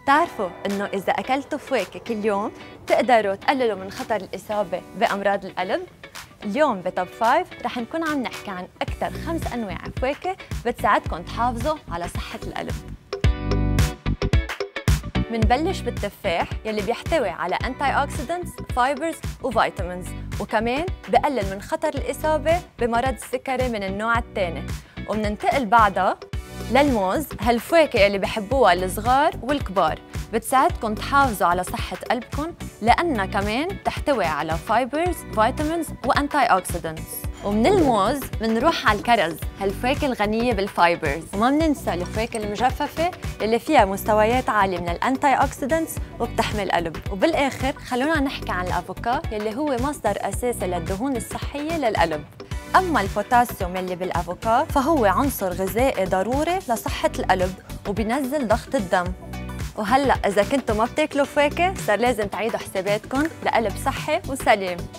بتعرفوا إنه إذا أكلتوا فواكه كل يوم تقدروا تقللوا من خطر الإصابة بأمراض القلب؟ اليوم بتوب 5 رح نكون عم نحكي عن أكثر 5 أنواع فواكه بتساعدكم تحافظوا على صحة القلب. منبلش بالتفاح يلي بيحتوي على أنتي أوكسيدنتس، فايبرز وفيتامينز، وكمان بقلل من خطر الإصابة بمرض السكري من النوع الثاني. ومننتقل بعدها للموز، هالفواكه يلي بحبوها الصغار والكبار، بتساعدكم تحافظوا على صحة قلبكم لأنها كمان تحتوي على فايبرز، فيتامينز وأنتي أوكسيدنتس. ومن الموز بنروح على الكرز، هالفواكه الغنية بالفايبرز، وما بننسى الفواكه المجففة اللي فيها مستويات عالية من الأنتي أوكسيدنتس وبتحمي القلب. وبالآخر خلونا نحكي عن الأفوكا يلي هو مصدر أساسي للدهون الصحية للقلب. أما البوتاسيوم اللي بالأفوكا فهو عنصر غذائي ضروري لصحة القلب وبينزل ضغط الدم. وهلأ إذا كنتوا ما بتاكلوا فواكه صار لازم تعيدوا حساباتكم لقلب صحي وسليم.